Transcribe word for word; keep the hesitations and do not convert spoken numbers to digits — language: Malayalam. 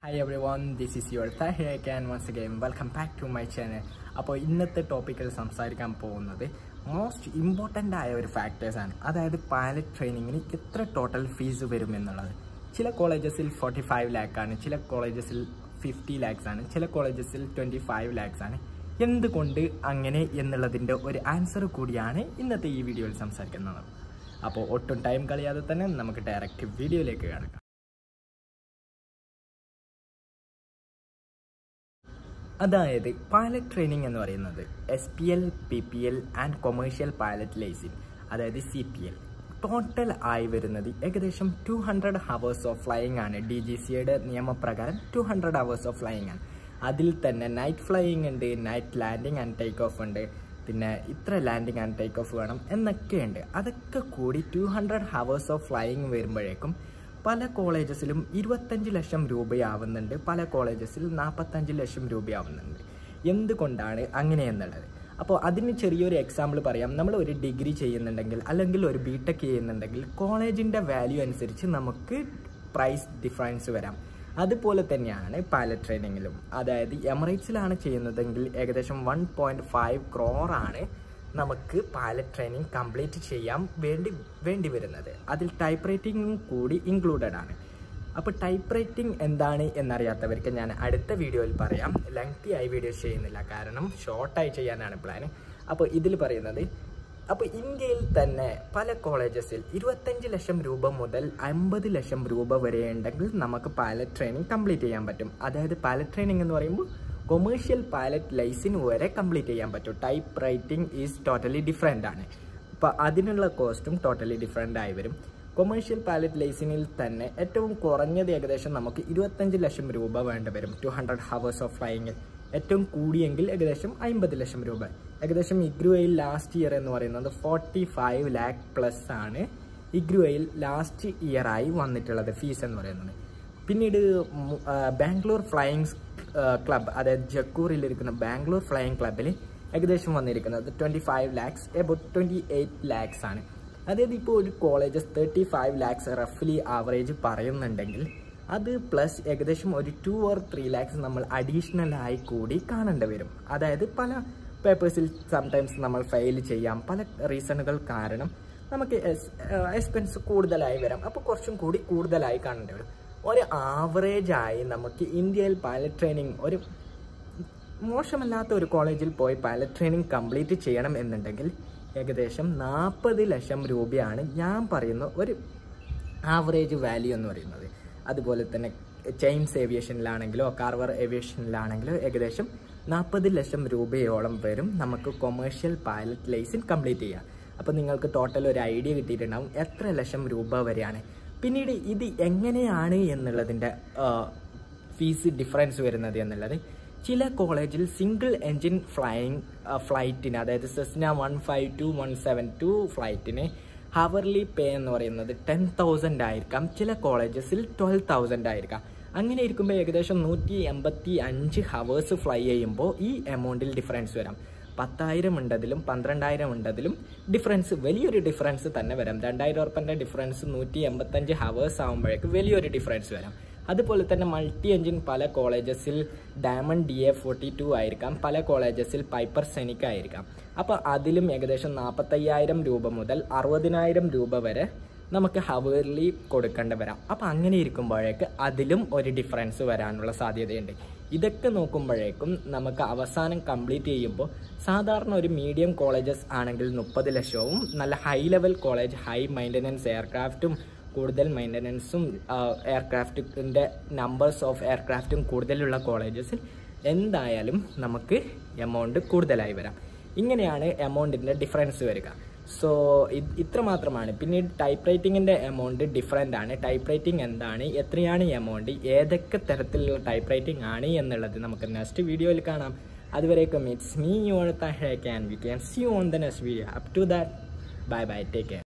Hi everyone, this is your Tahir again once again. Welcome back to my channel. അപ്പോൾ ഇന്നത്തെ ടോപ്പിക്കിൽ സംസാരിക്കാൻ പോകുന്നത് മോസ്റ്റ് ഇമ്പോർട്ടൻ്റ് ആയ ഒരു ഫാക്ടേഴ്സാണ്. അതായത് പൈലറ്റ് ട്രെയിനിങ്ങിന് എത്ര ടോട്ടൽ ഫീസ് വരും എന്നുള്ളത്. ചില കോളേജസിൽ ഫോർട്ടി ഫൈവ് ലാക്കാണ്, ചില കോളേജസിൽ ഫിഫ്റ്റി ലാക്സ് ആണ്, ചില കോളേജസിൽ ട്വൻറ്റി ഫൈവ് ലാക്സ് ആണ്. എന്തുകൊണ്ട് അങ്ങനെ എന്നുള്ളതിൻ്റെ ഒരു ആൻസർ കൂടിയാണ് ഇന്നത്തെ ഈ വീഡിയോയിൽ സംസാരിക്കുന്നത്. അപ്പോൾ ഒട്ടും ടൈം കളയാതെ തന്നെ നമുക്ക് ഡയറക്റ്റ് വീഡിയോയിലേക്ക് കിടക്കാം. അതായത് പൈലറ്റ് ട്രെയിനിങ് എന്ന് പറയുന്നത് S P L P P L and commercial pilot licence, അതായത് സി പി എൽ, ടോട്ടൽ ആയി വരുന്നത് ഏകദേശം two hundred hours of flying ആണ്. ഡി ജി സിയുടെ നിയമപ്രകാരം two hundred hours of flying ആണ്. അതിൽ തന്നെ നൈറ്റ് ഫ്ലൈയിങ് ഉണ്ട്, night landing and take off ഉണ്ട്, പിന്നെ ഇത്ര ലാൻഡിങ് ആൻഡ് ടേക്ക് ഓഫ് വേണം എന്നൊക്കെയുണ്ട്. അതൊക്കെ കൂടി two hundred hours of flying വരുമ്പോഴേക്കും പല കോളേജസിലും ഇരുപത്തഞ്ച് ലക്ഷം രൂപയാവുന്നുണ്ട്, പല കോളേജസിൽ നാൽപ്പത്തഞ്ച് ലക്ഷം രൂപയാവുന്നുണ്ട്. എന്തുകൊണ്ടാണ് അങ്ങനെയെന്നുള്ളത് അപ്പോൾ അതിന് ചെറിയൊരു എക്സാമ്പിൾ പറയാം. നമ്മൾ ഒരു ഡിഗ്രി ചെയ്യുന്നുണ്ടെങ്കിൽ അല്ലെങ്കിൽ ഒരു ബി ടെക് ചെയ്യുന്നുണ്ടെങ്കിൽ കോളേജിൻ്റെ വാല്യൂ അനുസരിച്ച് നമുക്ക് പ്രൈസ് ഡിഫറൻസ് വരാം. അതുപോലെ തന്നെയാണ് പൈലറ്റ് ട്രെയിനിങ്ങിലും. അതായത് എമിറേറ്റ്സിലാണ് ചെയ്യുന്നതെങ്കിൽ ഏകദേശം വൺ പോയിൻറ്റ് ഫൈവ് ക്രോറാണ് നമുക്ക് പൈലറ്റ് ട്രെയിനിങ് കംപ്ലീറ്റ് ചെയ്യാൻ വേണ്ടി വേണ്ടി വരുന്നത്. അതിൽ ടൈപ്പ് റൈറ്റിംഗും കൂടി ഇൻക്ലൂഡഡ് ആണ്. അപ്പോൾ ടൈപ്പ് റൈറ്റിംഗ് എന്താണ് എന്നറിയാത്തവർക്ക് ഞാൻ അടുത്ത വീഡിയോയിൽ പറയാം. ലെങ്തി ആയി വീഡിയോ ചെയ്യുന്നില്ല, കാരണം ഷോർട്ടായി ചെയ്യാനാണ് പ്ലാൻ. അപ്പോൾ ഇതിൽ പറയുന്നത്, അപ്പോൾ ഇന്ത്യയിൽ തന്നെ പല കോളേജസിൽ ഇരുപത്തഞ്ച് ലക്ഷം രൂപ മുതൽ അമ്പത് ലക്ഷം രൂപ വരെ ഉണ്ടെങ്കിൽ നമുക്ക് പൈലറ്റ് ട്രെയിനിങ് കംപ്ലീറ്റ് ചെയ്യാൻ പറ്റും. അതായത് പൈലറ്റ് ട്രെയിനിങ് എന്ന് പറയുമ്പോൾ കൊമേഴ്ഷ്യൽ പൈലറ്റ് ലൈസൻസ് വരെ കംപ്ലീറ്റ് ചെയ്യാൻ പറ്റും. Type rating is totally different ആണ്. അപ്പോൾ അതിനുള്ള കോസ്റ്റും ടോട്ടലി ഡിഫറെൻ്റ് ആയി വരും. കൊമേഴ്ഷ്യൽ പൈലറ്റ് ലൈസൻസിൽ തന്നെ ഏറ്റവും കുറഞ്ഞത് ഏകദേശം നമുക്ക് ഇരുപത്തഞ്ച് ലക്ഷം രൂപ വേണ്ടി വരും ടു ഹൺഡ്രഡ് ഹവേഴ്സ് ഓഫ് ഫ്ലൈയിങ്ങിൽ. ഏറ്റവും കൂടിയെങ്കിൽ ഏകദേശം അമ്പത് ലക്ഷം രൂപ. ഏകദേശം ഇഗ്രുവയിൽ ലാസ്റ്റ് ഇയർ എന്ന് പറയുന്നത് ഫോർട്ടി ഫൈവ് ലാക്ക് പ്ലസ് ആണ് ഇഗ്രുവയിൽ ലാസ്റ്റ് ഇയറായി വന്നിട്ടുള്ളത് ഫീസ് എന്ന് പറയുന്നത്. പിന്നീട് ബാംഗ്ലൂർ ഫ്ലൈയിങ് ക്ലബ്, അതായത് ജക്കൂറിലിരിക്കുന്ന ബാംഗ്ലൂർ ഫ്ലൈയിങ് ക്ലബിൽ ഏകദേശം വന്നിരിക്കുന്നത് twenty five lakhs about twenty eight lakhs ആണ്. അതായത് ഇപ്പോൾ ഒരു കോളേജസ് തേർട്ടി ഫൈവ് ലാക്സ് റഫ്ലി ആവറേജ് പറയുന്നുണ്ടെങ്കിൽ അത് പ്ലസ് ഏകദേശം ഒരു ടു ഓർ ത്രീ ലാക്സ് നമ്മൾ അഡീഷണലായി കൂടി കാണേണ്ടി വരും. അതായത് പല പേപ്പേഴ്സിൽ സംടൈംസ് നമ്മൾ ഫെയിൽ ചെയ്യാം, പല റീസണുകൾ കാരണം നമുക്ക് എക്സ്പെൻസ് കൂടുതലായി വരാം. അപ്പോൾ കുറച്ചും കൂടി കൂടുതലായി കാണേണ്ടി വരും. ഒരു ആവറേജായി നമുക്ക് ഇന്ത്യയിൽ പൈലറ്റ് ട്രെയിനിങ് ഒരു മോശമല്ലാത്ത ഒരു കോളേജിൽ പോയി പൈലറ്റ് ട്രെയിനിങ് കംപ്ലീറ്റ് ചെയ്യണം എന്നുണ്ടെങ്കിൽ ഏകദേശം നാൽപ്പത് ലക്ഷം രൂപയാണ് ഞാൻ പറയുന്ന ഒരു ആവറേജ് വാല്യൂ എന്ന് പറയുന്നത്. അതുപോലെ തന്നെ ചെയിൻസ് ഏവിയേഷനിലാണെങ്കിലോ കാർവർ ഏവിയേഷനിലാണെങ്കിലോ ഏകദേശം നാൽപ്പത് ലക്ഷം രൂപയോളം വരും നമുക്ക് കൊമേഴ്ഷ്യൽ പൈലറ്റ് ലൈസൻസ് കംപ്ലീറ്റ് ചെയ്യാം. അപ്പോൾ നിങ്ങൾക്ക് ടോട്ടൽ ഒരു ഐഡിയ കിട്ടിയിട്ടുണ്ടാവും എത്ര ലക്ഷം രൂപ വരെയാണ്. പിന്നീട് ഇത് എങ്ങനെയാണ് എന്നുള്ളതിൻ്റെ ഫീസ് ഡിഫറൻസ് വരുന്നത് എന്നുള്ളത്, ചില കോളേജിൽ സിംഗിൾ എൻജിൻ ഫ്ലൈയിങ് ഫ്ലൈറ്റിന്, അതായത് Cessna one five two one seven two ഫ്ലൈറ്റിന് ഹവർലി പേ എന്ന് പറയുന്നത് ടെൻ തൗസൻഡ് ആയിരിക്കാം, ചില കോളേജസിൽ ട്വൽവ് തൗസൻഡ് ആയിരിക്കാം. അങ്ങനെ ഇരിക്കുമ്പോൾ ഏകദേശം നൂറ്റി എൺപത്തി അഞ്ച് ഹവേഴ്സ് ഫ്ലൈ ചെയ്യുമ്പോൾ ഈ എമൗണ്ടിൽ ഡിഫറൻസ് വരാം. പത്തായിരം ഉണ്ടതിലും പന്ത്രണ്ടായിരം ഉണ്ടതിലും ഡിഫറൻസ്, വലിയൊരു ഡിഫറൻസ് തന്നെ വരാം. രണ്ടായിരം ഉറുപ്പിൻ്റെ ഡിഫറൻസ് നൂറ്റി എൺപത്തഞ്ച് ഹവേഴ്സ് ആകുമ്പോഴേക്ക് വലിയൊരു ഡിഫറൻസ് വരാം. അതുപോലെ തന്നെ മൾട്ടി എൻജിൻ പല കോളേജസിൽ diamond D A forty two ആയിരിക്കാം, പല കോളേജസിൽ പൈപ്പർ സെനിക് ആയിരിക്കാം. അപ്പോൾ അതിലും ഏകദേശം നാൽപ്പത്തയ്യായിരം രൂപ മുതൽ അറുപതിനായിരം രൂപ വരെ നമുക്ക് ഹവേർലി കൊടുക്കേണ്ടി വരാം. അപ്പോൾ അങ്ങനെ ഇരിക്കുമ്പോഴേക്ക് അതിലും ഒരു ഡിഫറൻസ് വരാനുള്ള സാധ്യതയുണ്ട്. ഇതൊക്കെ നോക്കുമ്പോഴേക്കും നമുക്ക് അവസാനം കംപ്ലീറ്റ് ചെയ്യുമ്പോൾ സാധാരണ ഒരു മീഡിയം കോളേജസ് ആണെങ്കിൽ മുപ്പത് ലക്ഷവും, നല്ല high level college, high maintenance എയർക്രാഫ്റ്റും കൂടുതൽ മെയിൻ്റനൻസും എയർക്രാഫ്റ്റിൻ്റെ നമ്പേഴ്സ് ഓഫ് എയർക്രാഫ്റ്റും കൂടുതലുള്ള കോളേജസിൽ എന്തായാലും നമുക്ക് എമൗണ്ട് കൂടുതലായി വരാം. ഇങ്ങനെയാണ് എമൗണ്ടിൻ്റെ ഡിഫറൻസ് വരിക. സോ ഇത് ഇത്ര മാത്രമാണ്. പിന്നീട് ടൈപ്പ് റൈറ്റിങ്ങിൻ്റെ എമൗണ്ട് ഡിഫറെൻ്റ് ആണ്. ടൈപ്പ് റൈറ്റിംഗ് എന്താണ്, എത്രയാണ് എമൗണ്ട്, ഏതൊക്കെ തരത്തിലുള്ള ടൈപ്പ് റൈറ്റിംഗ് ആണ് എന്നുള്ളത് നമുക്ക് നെക്സ്റ്റ് വീഡിയോയിൽ കാണാം. അതുവരേക്കും it's me your Tahir and we can see you on the next video. Up to that, bye bye, take care.